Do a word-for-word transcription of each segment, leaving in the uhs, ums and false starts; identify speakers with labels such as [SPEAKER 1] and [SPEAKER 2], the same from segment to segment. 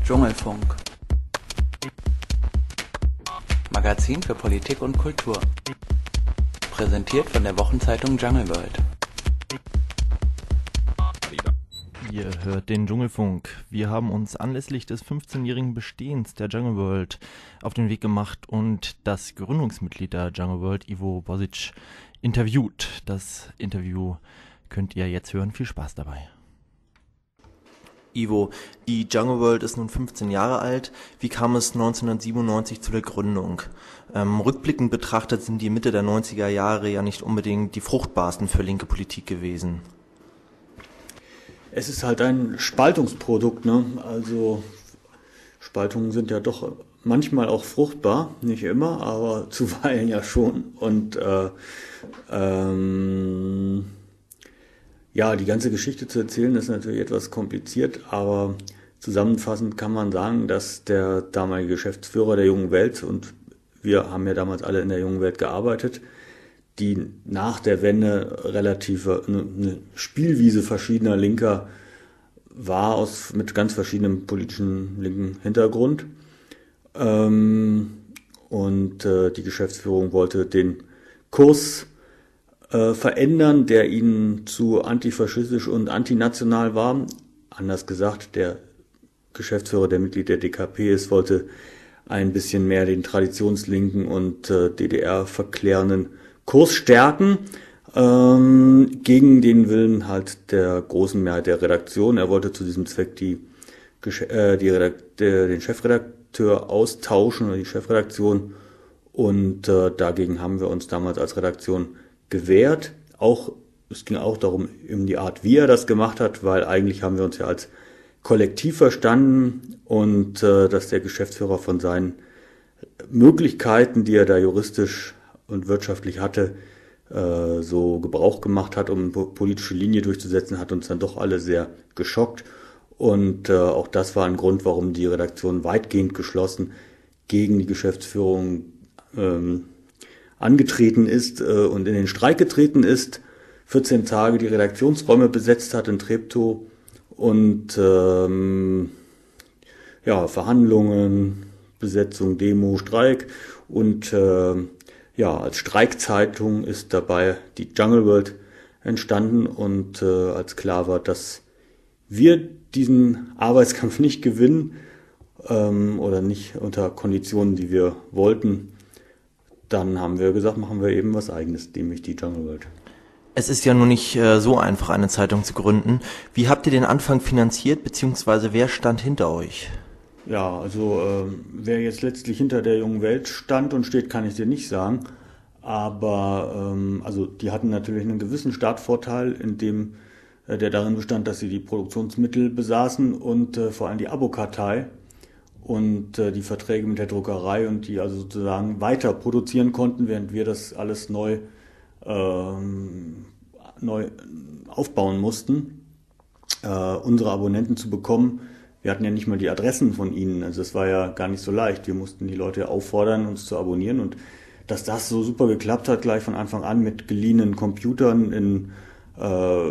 [SPEAKER 1] Dschungelfunk. Magazin für Politik und Kultur. Präsentiert von der Wochenzeitung Jungle World.
[SPEAKER 2] Ihr hört den Dschungelfunk. Wir haben uns anlässlich des fünfzehnjährigen Bestehens der Jungle World auf den Weg gemacht und das Gründungsmitglied der Jungle World, Ivo Bosic, interviewt. Das Interview könnt ihr jetzt hören. Viel Spaß dabei.
[SPEAKER 3] Ivo, die Jungle World ist nun fünfzehn Jahre alt. Wie kam es neunzehnhundertsiebenundneunzig zu der Gründung? Ähm, rückblickend betrachtet sind die Mitte der neunziger Jahre ja nicht unbedingt die fruchtbarsten für linke Politik gewesen.
[SPEAKER 4] Es ist halt ein Spaltungsprodukt, ne? Also Spaltungen sind ja doch manchmal auch fruchtbar, nicht immer, aber zuweilen ja schon. Und äh, ähm, ja, die ganze Geschichte zu erzählen ist natürlich etwas kompliziert, aber zusammenfassend kann man sagen, dass der damalige Geschäftsführer der Jungen Welt, und wir haben ja damals alle in der Jungen Welt gearbeitet, die nach der Wende relative eine Spielwiese verschiedener Linker war, aus mit ganz verschiedenem politischen linken Hintergrund. Ähm, und äh, die Geschäftsführung wollte den Kurs äh, verändern, der ihnen zu antifaschistisch und antinational war. Anders gesagt, der Geschäftsführer, der Mitglied der D K P ist, wollte ein bisschen mehr den traditionslinken und äh, D D R-verklärenden Kurs stärken, ähm, gegen den Willen halt der großen Mehrheit der Redaktion. Er wollte zu diesem Zweck die, äh, die Redakt- äh, den Chefredakteur austauschen oder die Chefredaktion, und äh, dagegen haben wir uns damals als Redaktion gewehrt. Auch, es ging auch darum, um die Art, wie er das gemacht hat, weil eigentlich haben wir uns ja als Kollektiv verstanden, und äh, dass der Geschäftsführer von seinen Möglichkeiten, die er da juristisch und wirtschaftlich hatte, äh, so Gebrauch gemacht hat, um eine politische Linie durchzusetzen, hat uns dann doch alle sehr geschockt. Und äh, auch das war ein Grund, warum die Redaktion weitgehend geschlossen gegen die Geschäftsführung ähm, angetreten ist äh, und in den Streik getreten ist, vierzehn Tage die Redaktionsräume besetzt hat in Treptow und ähm, ja, Verhandlungen, Besetzung, Demo, Streik, und äh, ja, als Streikzeitung ist dabei die Jungle World entstanden, und äh, als klar war, dass wir diesen Arbeitskampf nicht gewinnen ähm, oder nicht unter Konditionen, die wir wollten, dann haben wir gesagt, machen wir eben was Eigenes, nämlich die Jungle World.
[SPEAKER 3] Es ist ja nun nicht äh, so einfach, eine Zeitung zu gründen. Wie habt ihr den Anfang finanziert, beziehungsweise wer stand hinter euch?
[SPEAKER 4] Ja, also äh, wer jetzt letztlich hinter der Jungen Welt stand und steht, kann ich dir nicht sagen. Aber ähm, also die hatten natürlich einen gewissen Startvorteil, in dem, äh, der darin bestand, dass sie die Produktionsmittel besaßen und äh, vor allem die Abokartei und äh, die Verträge mit der Druckerei, und die also sozusagen weiter produzieren konnten, während wir das alles neu, ähm, neu aufbauen mussten, äh, unsere Abonnenten zu bekommen. Wir hatten ja nicht mal die Adressen von ihnen, also es war ja gar nicht so leicht. Wir mussten die Leute auffordern, uns zu abonnieren, und dass das so super geklappt hat, gleich von Anfang an mit geliehenen Computern in, äh,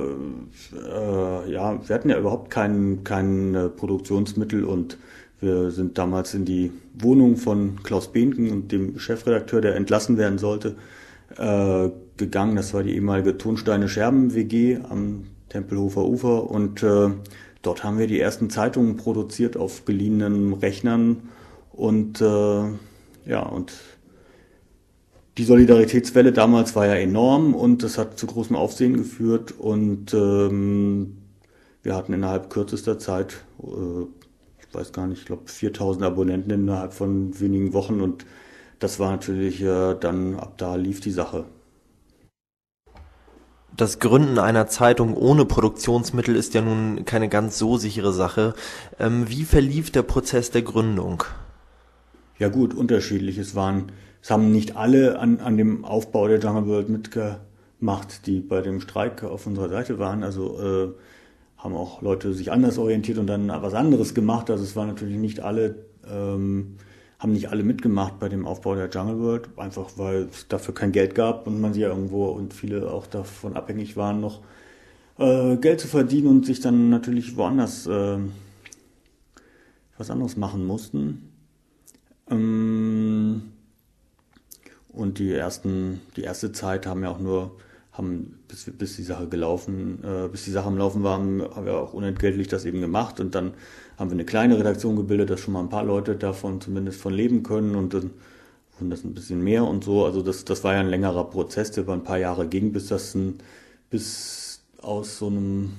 [SPEAKER 4] äh, ja, wir hatten ja überhaupt kein, kein äh, Produktionsmittel, und wir sind damals in die Wohnung von Klaus Behnken und dem Chefredakteur, der entlassen werden sollte, äh, gegangen. Das war die ehemalige Tonsteine Scherben W G am Tempelhofer Ufer, und äh, dort haben wir die ersten Zeitungen produziert auf geliehenen Rechnern, und äh, ja, und die Solidaritätswelle damals war ja enorm, und das hat zu großem Aufsehen geführt, und ähm, wir hatten innerhalb kürzester Zeit, äh, ich weiß gar nicht, ich glaube viertausend Abonnenten innerhalb von wenigen Wochen, und das war natürlich äh, dann, ab da lief die Sache.
[SPEAKER 3] Das Gründen einer Zeitung ohne Produktionsmittel ist ja nun keine ganz so sichere Sache. Ähm, wie verlief der Prozess der Gründung?
[SPEAKER 4] Ja gut, unterschiedlich. Es waren, es haben nicht alle an, an dem Aufbau der Jungle World mitgemacht, die bei dem Streik auf unserer Seite waren. Also äh, haben auch Leute sich anders orientiert und dann was anderes gemacht. Also es waren natürlich nicht alle, ähm, haben nicht alle mitgemacht bei dem Aufbau der Jungle World, einfach weil es dafür kein Geld gab und man sie ja irgendwo, und viele auch davon abhängig waren, noch äh, Geld zu verdienen und sich dann natürlich woanders äh, was anderes machen mussten. Ähm, und die ersten, die erste Zeit haben ja auch nur, haben bis, bis die Sache gelaufen, äh, bis die Sache am Laufen war, haben, haben wir auch unentgeltlich das eben gemacht und dann haben wir eine kleine Redaktion gebildet, dass schon mal ein paar Leute davon zumindest von leben können und dann wurden das ein bisschen mehr und so. Also das, das war ja ein längerer Prozess, der über ein paar Jahre ging, bis das ein, bis aus so einem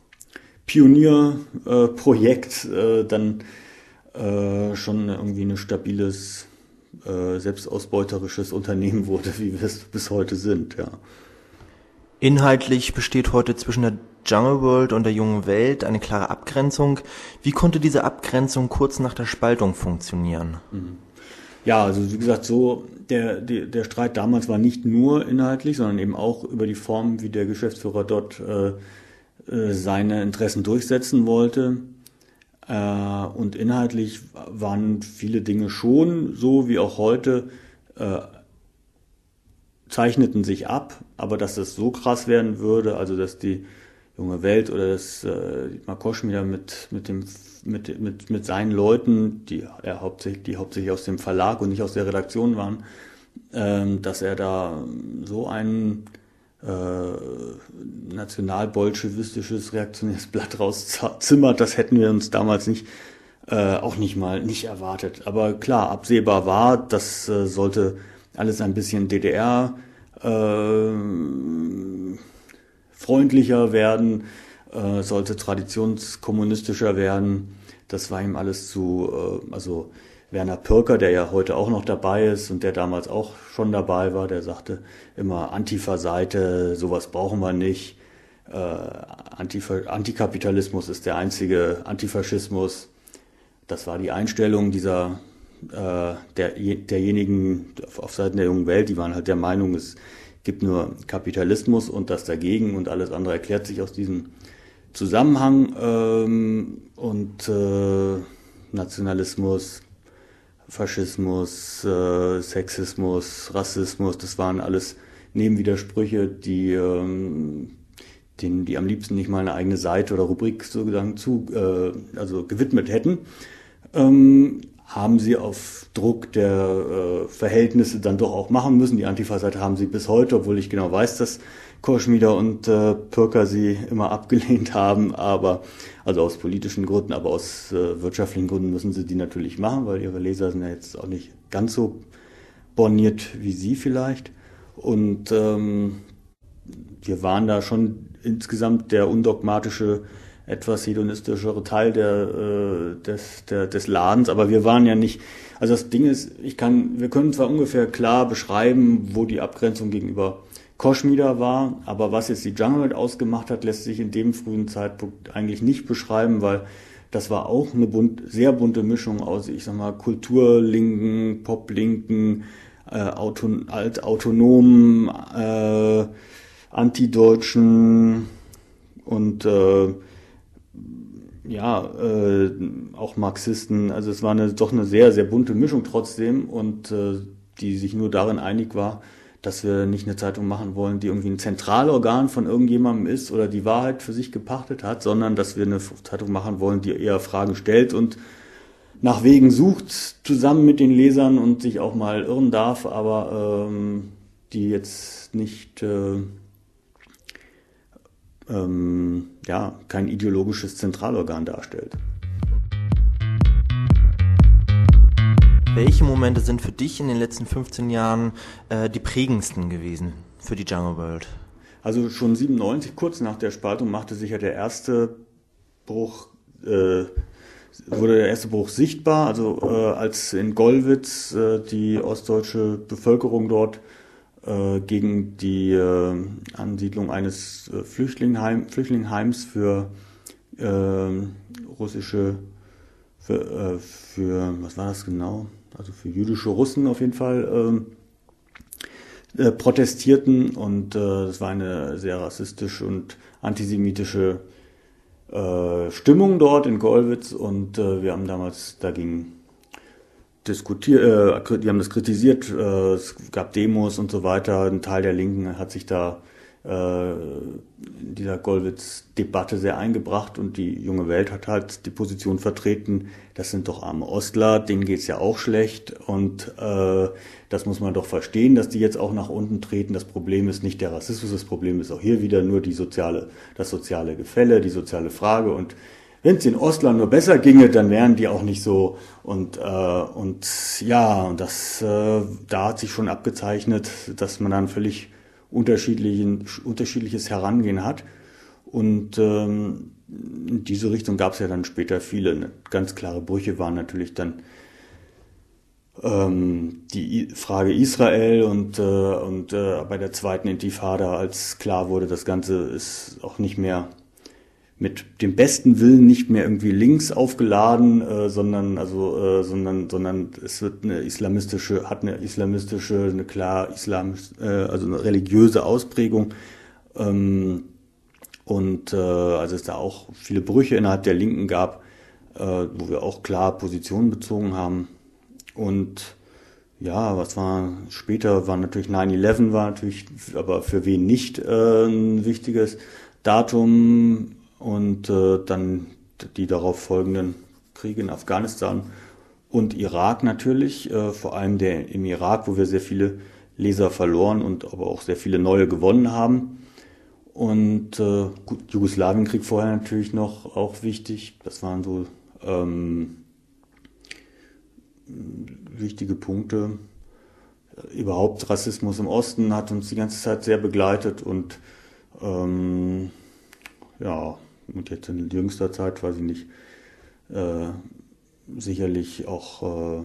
[SPEAKER 4] Pionierprojekt äh, äh, dann äh, schon irgendwie ein stabiles, äh, selbstausbeuterisches Unternehmen wurde, wie wir es bis heute sind, ja.
[SPEAKER 3] Inhaltlich besteht heute zwischen der Jungle World und der Jungen Welt eine klare Abgrenzung. Wie konnte diese Abgrenzung kurz nach der Spaltung funktionieren?
[SPEAKER 4] Ja, also wie gesagt, so der, der, der Streit damals war nicht nur inhaltlich, sondern eben auch über die Form, wie der Geschäftsführer dort äh, äh, seine Interessen durchsetzen wollte. Äh, und inhaltlich waren viele Dinge schon so wie auch heute, äh, zeichneten sich ab, aber dass das so krass werden würde, also dass die Junge Welt oder das äh, Koschmider mit mit dem mit mit mit seinen Leuten, die er hauptsächlich die hauptsächlich aus dem Verlag und nicht aus der Redaktion waren, ähm, dass er da so ein äh, nationalbolschewistisches reaktionäres Blatt rauszimmert, das hätten wir uns damals nicht äh, auch nicht mal nicht erwartet. Aber klar, absehbar war, das äh, sollte alles ein bisschen D D R äh, freundlicher werden, äh, sollte traditionskommunistischer werden. Das war ihm alles zu, äh, also Werner Pürker, der ja heute auch noch dabei ist und der damals auch schon dabei war, der sagte immer Antifa-Seite, sowas brauchen wir nicht. Äh, Antifa- Antikapitalismus ist der einzige Antifaschismus. Das war die Einstellung dieser der, derjenigen auf Seiten der Jungen Welt, die waren halt der Meinung, es gibt nur Kapitalismus und das dagegen und alles andere erklärt sich aus diesem Zusammenhang. Ähm, und äh, Nationalismus, Faschismus, äh, Sexismus, Rassismus, das waren alles Nebenwidersprüche, die ähm, denen die am liebsten nicht mal eine eigene Seite oder Rubrik sozusagen zu, äh, also gewidmet hätten. Ähm, haben sie auf Druck der äh, Verhältnisse dann doch auch machen müssen. Die Antifa-Seite haben sie bis heute, obwohl ich genau weiß, dass Koschmider und äh, Pürker sie immer abgelehnt haben, aber also aus politischen Gründen, aber aus äh, wirtschaftlichen Gründen müssen sie die natürlich machen, weil ihre Leser sind ja jetzt auch nicht ganz so borniert wie sie vielleicht. Und ähm, wir waren da schon insgesamt der undogmatische, etwas hedonistischere Teil der, äh, des, der, des Ladens, aber wir waren ja nicht, also das Ding ist, ich kann, wir können zwar ungefähr klar beschreiben, wo die Abgrenzung gegenüber Koschmider war, aber was jetzt die Jungle World ausgemacht hat, lässt sich in dem frühen Zeitpunkt eigentlich nicht beschreiben, weil das war auch eine bunt, sehr bunte Mischung aus, ich sag mal, Kulturlinken, Poplinken, äh, Auto, altautonomen, äh, Antideutschen und äh, ja, äh, auch Marxisten. Also es war eine, doch eine sehr, sehr bunte Mischung trotzdem und äh, die sich nur darin einig war, dass wir nicht eine Zeitung machen wollen, die irgendwie ein Zentralorgan von irgendjemandem ist oder die Wahrheit für sich gepachtet hat, sondern dass wir eine Zeitung machen wollen, die eher Fragen stellt und nach Wegen sucht, zusammen mit den Lesern und sich auch mal irren darf, aber ähm, die jetzt nicht äh, ähm, ja, kein ideologisches Zentralorgan darstellt.
[SPEAKER 3] Welche Momente sind für dich in den letzten fünfzehn Jahren äh, die prägendsten gewesen für die Jungle World?
[SPEAKER 4] Also schon siebenundneunzig, kurz nach der Spaltung, machte sich ja der erste Bruch, äh, wurde der erste Bruch sichtbar, also äh, als in Gollwitz äh, die ostdeutsche Bevölkerung dort äh, gegen die äh, Ansiedlung eines äh, Flüchtlingheim, Flüchtlingsheims für äh, russische, für, äh, für, was war das genau? Also für jüdische Russen auf jeden Fall äh, äh, protestierten und äh, das war eine sehr rassistische und antisemitische äh, Stimmung dort in Gollwitz und äh, wir haben damals dagegen diskutiert, äh, die haben das kritisiert, äh, es gab Demos und so weiter, ein Teil der Linken hat sich da äh, in dieser Gollwitz-Debatte sehr eingebracht und die junge Welt hat halt die Position vertreten, das sind doch arme Ostler, denen geht's ja auch schlecht und äh, das muss man doch verstehen, dass die jetzt auch nach unten treten. Das Problem ist nicht der Rassismus, das Problem ist auch hier wieder nur die soziale, das soziale Gefälle, die soziale Frage und wenn es den Ostlern nur besser ginge, dann wären die auch nicht so und äh, und ja, und das äh, da hat sich schon abgezeichnet, dass man dann völlig unterschiedlichen unterschiedliches Herangehen hat und ähm, in diese Richtung gab es ja dann später viele. Ganz klare Brüche waren natürlich dann ähm, die Frage Israel und äh, und äh, bei der zweiten Intifada, als klar wurde, das Ganze ist auch nicht mehr mit dem besten Willen nicht mehr irgendwie links aufgeladen, äh, sondern also äh, sondern sondern es wird eine islamistische hat eine islamistische eine klar islamisch äh, also eine religiöse Ausprägung ähm, und äh, also es da auch viele Brüche innerhalb der Linken gab, äh, wo wir auch klar Positionen bezogen haben und ja, was war später war natürlich nine eleven war natürlich aber für wen nicht äh, ein wichtiges Datum. Und äh, dann die darauf folgenden Kriege in Afghanistan und Irak natürlich, äh, vor allem der im Irak, wo wir sehr viele Leser verloren und aber auch sehr viele neue gewonnen haben. Und äh, gut, Jugoslawienkrieg vorher natürlich noch auch wichtig. Das waren so ähm, wichtige Punkte. Überhaupt Rassismus im Osten hat uns die ganze Zeit sehr begleitet und ähm, ja, und jetzt in jüngster Zeit, weiß ich nicht, äh, sicherlich auch äh,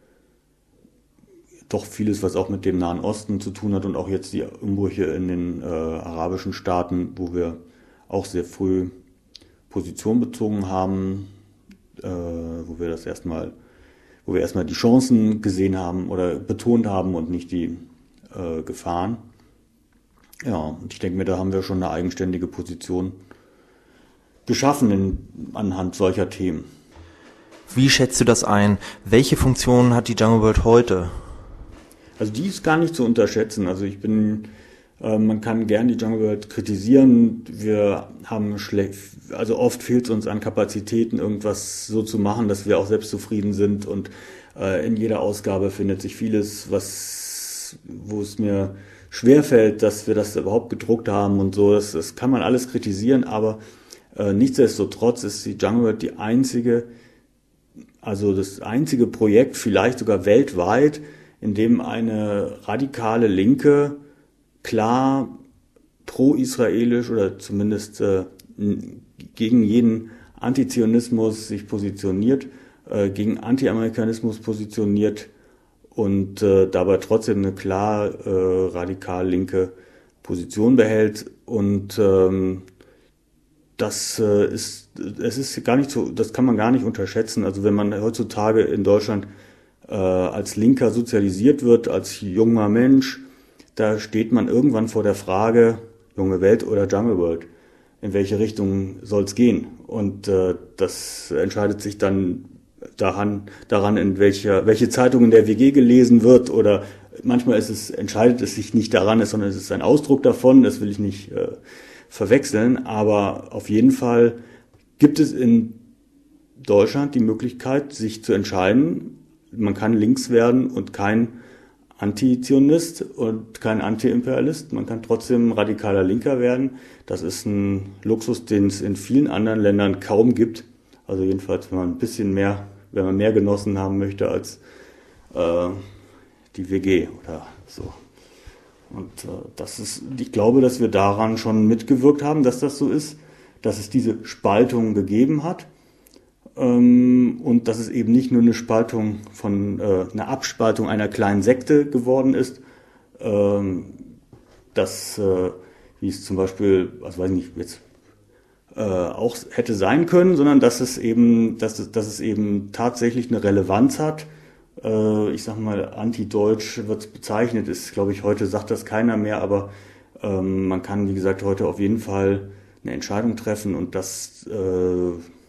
[SPEAKER 4] doch vieles, was auch mit dem Nahen Osten zu tun hat und auch jetzt die Umbrüche in den äh, arabischen Staaten, wo wir auch sehr früh Position bezogen haben, äh, wo wir das erstmal, wo wir erstmal die Chancen gesehen haben oder betont haben und nicht die äh, Gefahren. Ja, und ich denke mir, da haben wir schon eine eigenständige Position geschaffen in, anhand solcher Themen.
[SPEAKER 3] Wie schätzt du das ein? Welche Funktion hat die Jungle World heute?
[SPEAKER 4] Also die ist gar nicht zu unterschätzen. Also ich bin, äh, man kann gern die Jungle World kritisieren. Wir haben schlecht, also oft fehlt es uns an Kapazitäten, irgendwas so zu machen, dass wir auch selbst zufrieden sind. Und äh, in jeder Ausgabe findet sich vieles, was, wo es mir schwerfällt, dass wir das überhaupt gedruckt haben und so. Das, das kann man alles kritisieren, aber Äh, nichtsdestotrotz ist die Jungle World die einzige, also das einzige Projekt, vielleicht sogar weltweit, in dem eine radikale Linke klar pro-israelisch oder zumindest äh, gegen jeden Antizionismus sich positioniert, äh, gegen Anti-Amerikanismus positioniert und äh, dabei trotzdem eine klar äh, radikal linke Position behält und ähm, Das äh, ist, es ist gar nicht so, das kann man gar nicht unterschätzen. Also wenn man heutzutage in Deutschland äh, als Linker sozialisiert wird, als junger Mensch, da steht man irgendwann vor der Frage, junge Welt oder Jungle World, in welche Richtung soll es gehen? Und äh, das entscheidet sich dann daran, daran, in welcher, welche Zeitung in der W G gelesen wird oder manchmal ist es, entscheidet es sich nicht daran, sondern es ist ein Ausdruck davon, das will ich nicht äh, verwechseln, aber auf jeden Fall gibt es in Deutschland die Möglichkeit, sich zu entscheiden, man kann links werden und kein Antizionist und kein Antiimperialist, man kann trotzdem radikaler Linker werden. Das ist ein Luxus, den es in vielen anderen Ländern kaum gibt, also jedenfalls, wenn man ein bisschen mehr, wenn man mehr genossen haben möchte als äh, die W G oder so. Und äh, das ist, ich glaube, dass wir daran schon mitgewirkt haben, dass das so ist, dass es diese Spaltung gegeben hat ähm, und dass es eben nicht nur eine Spaltung von, äh, eine Abspaltung einer kleinen Sekte geworden ist, ähm, dass, äh, wie es zum Beispiel, also weiß ich nicht, jetzt äh, auch hätte sein können, sondern dass es eben, dass es, dass es eben tatsächlich eine Relevanz hat. Ich sag mal, anti-deutsch wird es bezeichnet, ist, glaube ich, heute sagt das keiner mehr, aber ähm, man kann, wie gesagt, heute auf jeden Fall eine Entscheidung treffen und das, äh,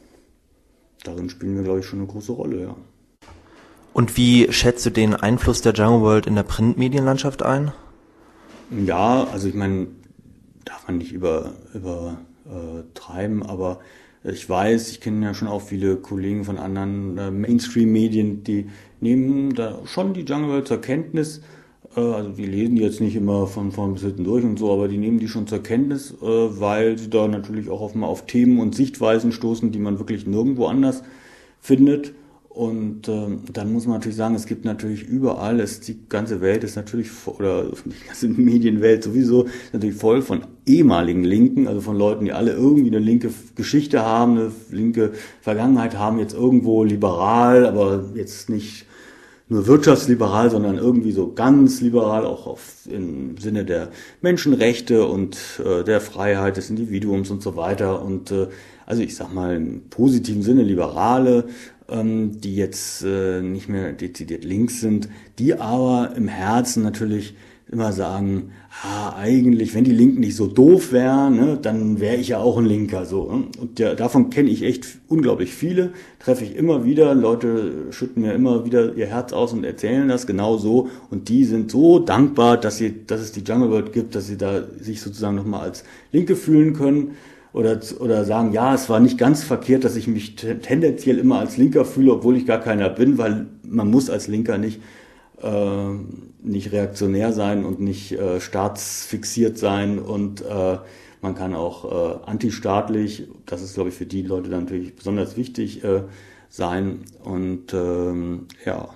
[SPEAKER 4] darin spielen wir, glaube ich, schon eine große Rolle, ja.
[SPEAKER 3] Und wie schätzt du den Einfluss der Jungle World in der Printmedienlandschaft ein?
[SPEAKER 4] Ja, also ich meine, darf man nicht über, übertreiben, aber ich weiß, ich kenne ja schon auch viele Kollegen von anderen äh, Mainstream-Medien, die nehmen da schon die Jungle World zur Kenntnis. Äh, also die lesen die jetzt nicht immer von vorn bis hinten durch und so, aber die nehmen die schon zur Kenntnis, äh, weil sie da natürlich auch auf, mal auf Themen und Sichtweisen stoßen, die man wirklich nirgendwo anders findet. Und ähm, dann muss man natürlich sagen, es gibt natürlich überall, es, die ganze Welt ist natürlich, oder die ganze Medienwelt sowieso, natürlich voll von ehemaligen Linken, also von Leuten, die alle irgendwie eine linke Geschichte haben, eine linke Vergangenheit haben, jetzt irgendwo liberal, aber jetzt nicht nur wirtschaftsliberal, sondern irgendwie so ganz liberal, auch auf, im Sinne der Menschenrechte und äh, der Freiheit des Individuums und so weiter. Und äh, also ich sag mal im positiven Sinne Liberale, ähm, die jetzt äh, nicht mehr dezidiert links sind, die aber im Herzen natürlich immer sagen, ah, eigentlich, wenn die Linken nicht so doof wären, ne, dann wäre ich ja auch ein Linker. So, ne? Und ja, davon kenne ich echt unglaublich viele, treffe ich immer wieder, Leute schütten mir immer wieder ihr Herz aus und erzählen das genau so. Und die sind so dankbar, dass sie, dass es die Jungle World gibt, dass sie da sich sozusagen nochmal als Linke fühlen können. Oder, oder sagen, ja, es war nicht ganz verkehrt, dass ich mich t- tendenziell immer als Linker fühle, obwohl ich gar keiner bin, weil man muss als Linker nicht äh, nicht reaktionär sein und nicht äh, staatsfixiert sein und äh, man kann auch äh, antistaatlich, das ist, glaube ich, für die Leute dann natürlich besonders wichtig äh, sein und ähm, ja,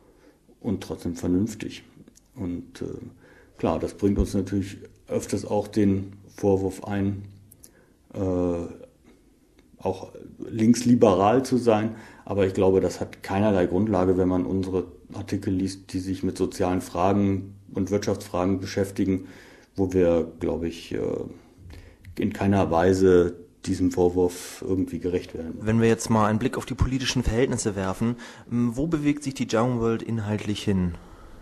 [SPEAKER 4] und trotzdem vernünftig. Und äh, klar, das bringt uns natürlich öfters auch den Vorwurf ein, Äh, auch linksliberal zu sein, aber ich glaube, das hat keinerlei Grundlage, wenn man unsere Artikel liest, die sich mit sozialen Fragen und Wirtschaftsfragen beschäftigen, wo wir, glaube ich, in keiner Weise diesem Vorwurf irgendwie gerecht werden.
[SPEAKER 3] Wenn wir jetzt mal einen Blick auf die politischen Verhältnisse werfen, wo bewegt sich die Jungle World inhaltlich hin?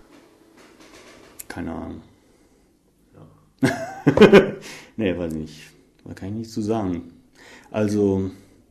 [SPEAKER 4] Keine Ahnung. Ja. Nee, weiß nicht. Da kann ich nichts zu sagen. Also,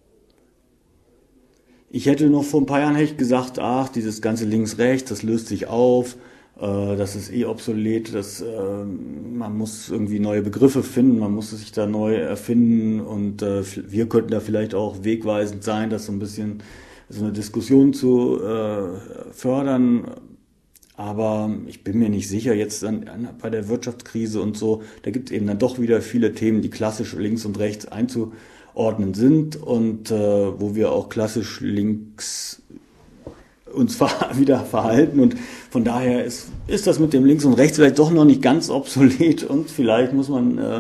[SPEAKER 4] ich hätte noch vor ein paar Jahren echt gesagt, ach, dieses ganze Links-Rechts, das löst sich auf, äh, das ist eh obsolet, das, äh, man muss irgendwie neue Begriffe finden, man muss sich da neu erfinden und äh, wir könnten da vielleicht auch wegweisend sein, das so ein bisschen, so eine Diskussion zu äh, fördern. Aber ich bin mir nicht sicher, jetzt an, an, bei der Wirtschaftskrise und so, da gibt es eben dann doch wieder viele Themen, die klassisch links und rechts einzuordnen sind und äh, wo wir auch klassisch links uns ver- wieder verhalten. Und von daher ist, ist das mit dem links und rechts vielleicht doch noch nicht ganz obsolet und vielleicht muss man, äh,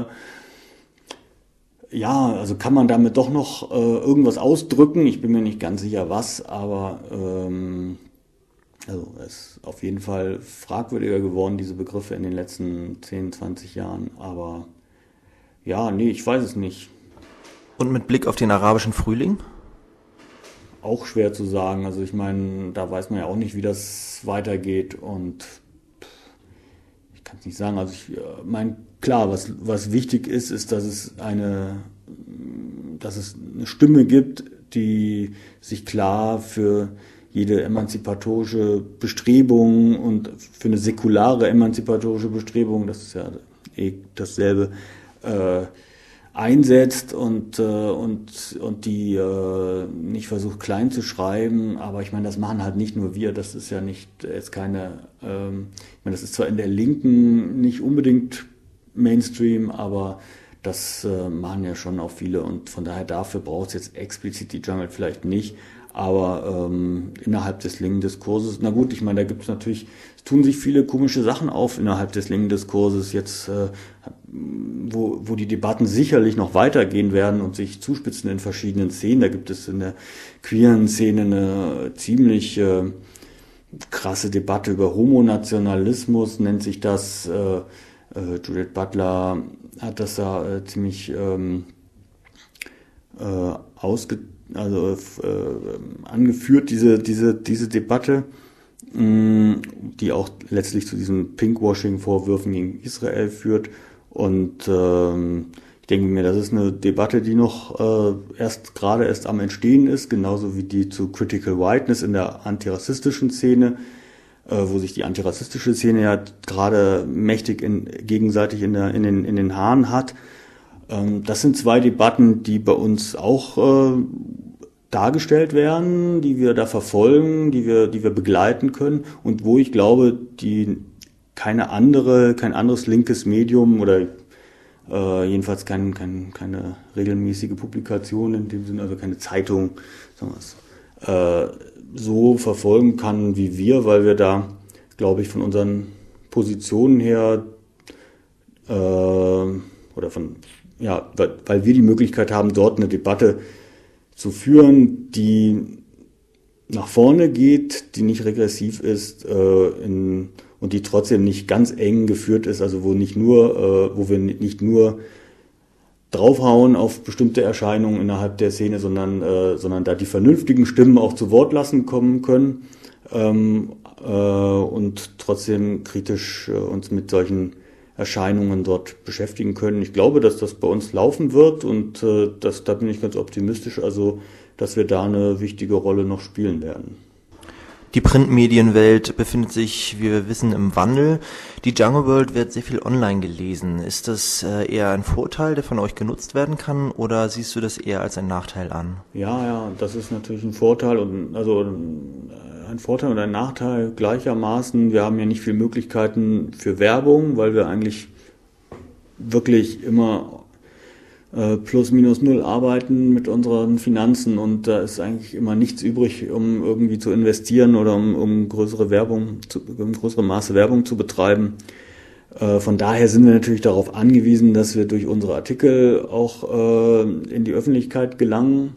[SPEAKER 4] ja, also kann man damit doch noch äh, irgendwas ausdrücken. Ich bin mir nicht ganz sicher was, aber ähm, Also es ist auf jeden Fall fragwürdiger geworden, diese Begriffe in den letzten zehn, zwanzig Jahren. Aber ja, nee, ich weiß es nicht.
[SPEAKER 3] Und mit Blick auf den arabischen Frühling?
[SPEAKER 4] Auch schwer zu sagen. Also ich meine, da weiß man ja auch nicht, wie das weitergeht. Und ich kann es nicht sagen. Also ich meine, klar, was, was wichtig ist, ist, dass es eine, dass es eine Stimme gibt, die sich klar für jede emanzipatorische Bestrebung und für eine säkulare emanzipatorische Bestrebung, das ist ja eh dasselbe, äh, einsetzt und, äh, und, und die äh, nicht versucht klein zu schreiben, aber ich meine, das machen halt nicht nur wir, das ist ja nicht jetzt keine, ähm, ich meine, das ist zwar in der Linken nicht unbedingt Mainstream, aber das äh, machen ja schon auch viele und von daher dafür braucht es jetzt explizit die Jungle vielleicht nicht. Aber ähm, innerhalb des linken Diskurses, na gut, ich meine, da gibt es natürlich, es tun sich viele komische Sachen auf innerhalb des linken Diskurses jetzt, äh, wo, wo die Debatten sicherlich noch weitergehen werden und sich zuspitzen in verschiedenen Szenen. Da gibt es in der queeren Szene eine ziemlich äh, krasse Debatte über Homonationalismus, nennt sich das. Äh, äh, Judith Butler hat das da äh, ziemlich ähm, äh, ausgetragen. Also äh, angeführt, diese, diese, diese Debatte, mh, die auch letztlich zu diesen Pinkwashing-Vorwürfen gegen Israel führt. Und ähm, ich denke mir, das ist eine Debatte, die noch äh, erst gerade erst am Entstehen ist, genauso wie die zu Critical Whiteness in der antirassistischen Szene. äh, wo sich die antirassistische Szene ja gerade mächtig in, gegenseitig in, der, in, den, in den Haaren hat. Ähm, das sind zwei Debatten, die bei uns auch äh, dargestellt werden, die wir da verfolgen, die wir, die wir begleiten können und wo ich glaube, die keine andere, kein anderes linkes Medium oder äh, jedenfalls kein, kein, keine regelmäßige Publikation in dem Sinne, also keine Zeitung, sagen wir es, äh, so verfolgen kann wie wir, weil wir da, glaube ich, von unseren Positionen her äh, oder von, ja, weil, weil wir die Möglichkeit haben, dort eine Debatte zu führen, die nach vorne geht, die nicht regressiv ist äh, in, und die trotzdem nicht ganz eng geführt ist, also wo nicht nur, äh, wo wir nicht nur draufhauen auf bestimmte Erscheinungen innerhalb der Szene, sondern, äh, sondern da die vernünftigen Stimmen auch zu Wort lassen kommen können ähm, äh, und trotzdem kritisch äh, uns mit solchen Erscheinungen dort beschäftigen können. Ich glaube, dass das bei uns laufen wird und äh, das, da bin ich ganz optimistisch, also dass wir da eine wichtige Rolle noch spielen werden.
[SPEAKER 3] Die Printmedienwelt befindet sich, wie wir wissen, im Wandel. Die Jungle World wird sehr viel online gelesen. Ist das äh, eher ein Vorteil, der von euch genutzt werden kann, oder siehst du das eher als einen Nachteil an?
[SPEAKER 4] Ja, ja, das ist natürlich ein Vorteil und also ein Vorteil und ein Nachteil gleichermaßen. Wir haben ja nicht viele Möglichkeiten für Werbung, weil wir eigentlich wirklich immer äh, plus minus null arbeiten mit unseren Finanzen und da ist eigentlich immer nichts übrig, um irgendwie zu investieren oder um, um größere Werbung, zu, um größere Maße Werbung zu betreiben. Äh, von daher sind wir natürlich darauf angewiesen, dass wir durch unsere Artikel auch äh, in die Öffentlichkeit gelangen.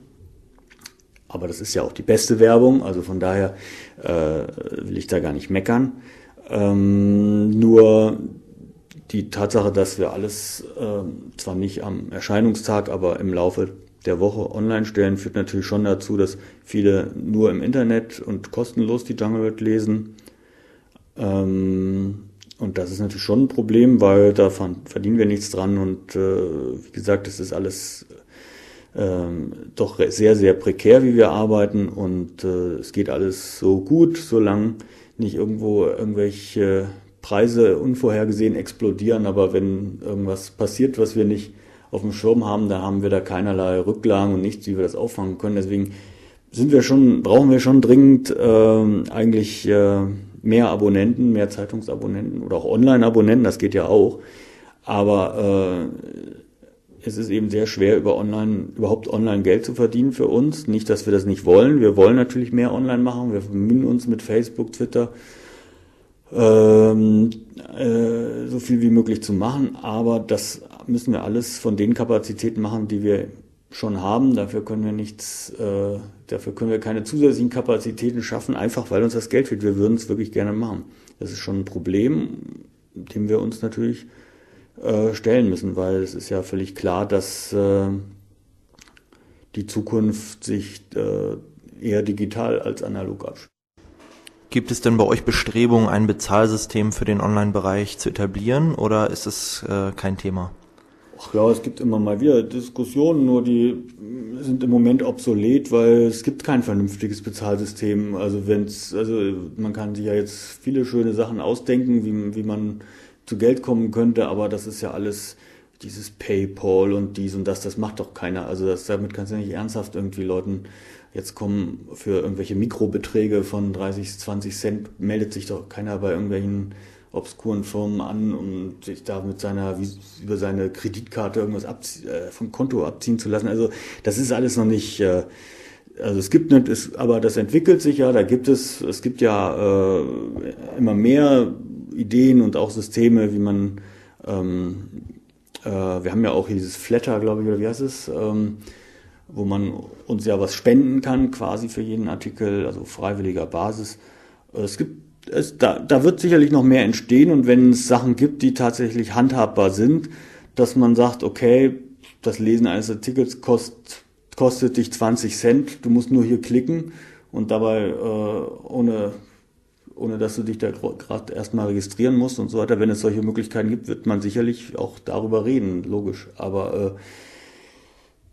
[SPEAKER 4] Aber das ist ja auch die beste Werbung, also von daher äh, will ich da gar nicht meckern. Ähm, nur die Tatsache, dass wir alles äh, zwar nicht am Erscheinungstag, aber im Laufe der Woche online stellen, führt natürlich schon dazu, dass viele nur im Internet und kostenlos die Jungle World lesen. Ähm, und das ist natürlich schon ein Problem, weil da verdienen wir nichts dran und äh, wie gesagt, es ist alles Ähm, doch sehr, sehr prekär, wie wir arbeiten und äh, es geht alles so gut, solange nicht irgendwo irgendwelche Preise unvorhergesehen explodieren, aber wenn irgendwas passiert, was wir nicht auf dem Schirm haben, dann haben wir da keinerlei Rücklagen und nichts, wie wir das auffangen können. Deswegen sind wir schon, brauchen wir schon dringend äh, eigentlich äh, mehr Abonnenten, mehr Zeitungsabonnenten oder auch Online-Abonnenten, das geht ja auch, aber äh, es ist eben sehr schwer, über online, überhaupt online Geld zu verdienen für uns. Nicht, dass wir das nicht wollen. Wir wollen natürlich mehr online machen. Wir bemühen uns mit Facebook, Twitter, ähm, äh, so viel wie möglich zu machen. Aber das müssen wir alles von den Kapazitäten machen, die wir schon haben. Dafür können wir nichts, äh, dafür können wir keine zusätzlichen Kapazitäten schaffen, einfach weil uns das Geld fehlt. Wir würden es wirklich gerne machen. Das ist schon ein Problem, dem wir uns natürlich stellen müssen, weil es ist ja völlig klar, dass äh, die Zukunft sich äh, eher digital als analog abspielt.
[SPEAKER 3] Gibt es denn bei euch Bestrebungen, ein Bezahlsystem für den Online-Bereich zu etablieren oder ist es äh, kein Thema?
[SPEAKER 4] Ach ja, es gibt immer mal wieder Diskussionen, nur die sind im Moment obsolet, weil es gibt kein vernünftiges Bezahlsystem. Also wenn's, also man kann sich ja jetzt viele schöne Sachen ausdenken, wie, wie man zu Geld kommen könnte, aber das ist ja alles dieses PayPal und dies und das, das macht doch keiner. Also das, damit kannst du nicht ernsthaft irgendwie Leuten jetzt kommen für irgendwelche Mikrobeträge von dreißig, zwanzig Cent, meldet sich doch keiner bei irgendwelchen obskuren Firmen an, um sich da mit seiner, wie, über seine Kreditkarte irgendwas abzie- äh, vom Konto abziehen zu lassen. Also das ist alles noch nicht, äh, also es gibt nicht, es, aber das entwickelt sich ja, da gibt es, es gibt ja äh, immer mehr Ideen und auch Systeme, wie man, ähm, äh, wir haben ja auch dieses Flatter, glaube ich, oder wie heißt es, ähm, wo man uns ja was spenden kann, quasi für jeden Artikel, also freiwilliger Basis. Es gibt, es, da, da wird sicherlich noch mehr entstehen und wenn es Sachen gibt, die tatsächlich handhabbar sind, dass man sagt, okay, das Lesen eines Artikels kost, kostet dich zwanzig Cent, du musst nur hier klicken und dabei äh, ohne ohne dass du dich da gerade erstmal registrieren musst und so weiter. Wenn es solche Möglichkeiten gibt, wird man sicherlich auch darüber reden, logisch. Aber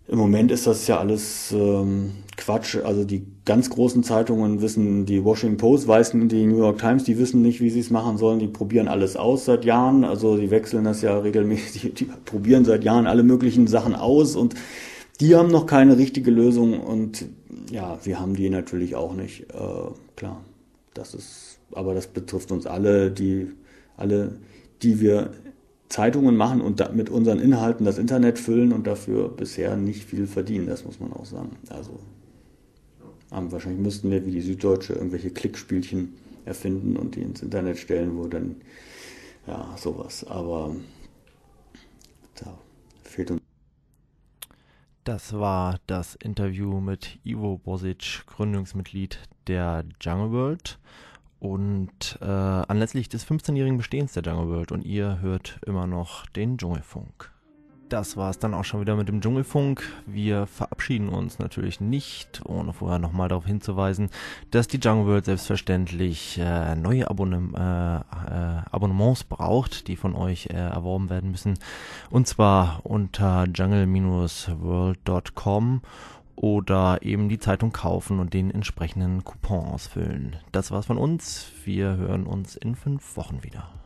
[SPEAKER 4] Im Moment ist das ja alles ähm, Quatsch. Also die ganz großen Zeitungen wissen, die Washington Post weiß, die New York Times, die wissen nicht, wie sie es machen sollen. Die probieren alles aus seit Jahren. Also die wechseln das ja regelmäßig. Die probieren seit Jahren alle möglichen Sachen aus und die haben noch keine richtige Lösung. Und ja, wir haben die natürlich auch nicht. Äh, klar, das ist, aber das betrifft uns alle, die alle, die wir Zeitungen machen und da mit unseren Inhalten das Internet füllen und dafür bisher nicht viel verdienen, das muss man auch sagen. Also ähm, wahrscheinlich müssten wir wie die Süddeutsche irgendwelche Klickspielchen erfinden und die ins Internet stellen, wo dann, ja, sowas. Aber da fehlt uns.
[SPEAKER 2] Das war das Interview mit Ivo Bosic, Gründungsmitglied der Jungle World. Und äh, anlässlich des fünfzehnjährigen Bestehens der Jungle World und ihr hört immer noch den Dschungelfunk. Das war es dann auch schon wieder mit dem Dschungelfunk. Wir verabschieden uns natürlich nicht, ohne vorher nochmal darauf hinzuweisen, dass die Jungle World selbstverständlich äh, neue Abonnem- äh, äh, Abonnements braucht, die von euch äh, erworben werden müssen. Und zwar unter jungle Bindestrich world Punkt com. Oder eben die Zeitung kaufen und den entsprechenden Coupon ausfüllen. Das war's von uns. Wir hören uns in fünf Wochen wieder.